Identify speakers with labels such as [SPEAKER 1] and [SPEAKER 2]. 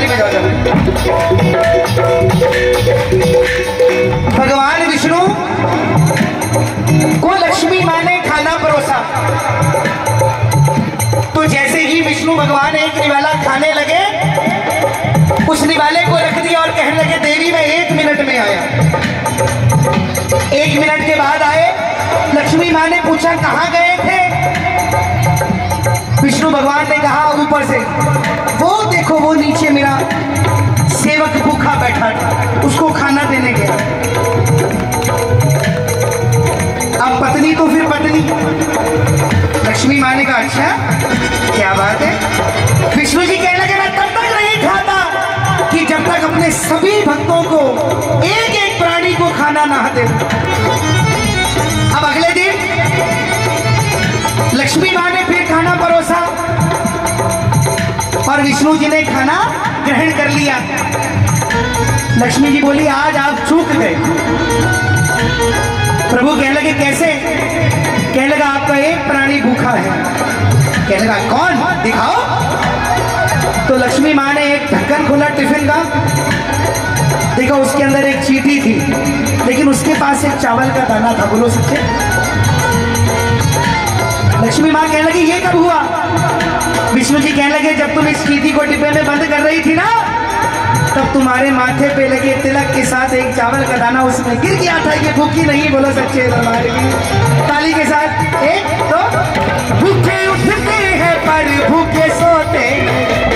[SPEAKER 1] ताली बजाओ जब। भगवान विष्णु को लक्ष्मी माँ ने खाना परोसा, तो जैसे ही विष्णु भगवान एक निवाला खाने लगे, उस निवाले को रख दिया और कहने लगे देवी मैं 1 मिनट में आया। 1 मिनट के बाद आए। लक्ष्मी माँ ने पूछा कहाँ गए थे? विष्णु भगवान ने कहा ऊपर से, वो देखो वो नीचे मेरा सेवक भूखा बैठा था, उसको खाना देने गया। अब पत्नी तो फिर पत्नी। लक्ष्मी माँ ने कहा अच्छा क्या बात है? विष्णु जी कहने लगे मैं तब तक नहीं खाता कि जब तक अपने सभी भक्तों को एक एक प्राणी को खाना ना दे। अब अगले दिन लक्ष्मी माँ ने फिर खाना परोसा और विष्णु जी ने खाना ग्रहण कर लिया। लक्ष्मी जी बोली आज आप चूक गए। प्रभु कहने लगे कैसे? कहने लगा आपका एक प्राणी भूखा है। कहने लगा कौन दिखाओ। तो लक्ष्मी माँ ने एक ढक्कन खोला टिफिन का, देखा उसके अंदर एक चींटी थी, लेकिन उसके पास एक चावल का दाना था। बोलो सच्चे? लक्ष्मी माँ कहने लगी ये कब हुआ? विष्णु जी कहने लगे जब तुम इस चींटी को डिब्बे में बंद कर रही थी ना, तब तुम्हारे माथे पे लगे तिलक के साथ एक चावल का दाना उसमें गिर गया था। ये भूखी नहीं। बोलो सच्चे दरबार की ताली के साथ। एक तो भूखे उठते हैं पर भूखे सोते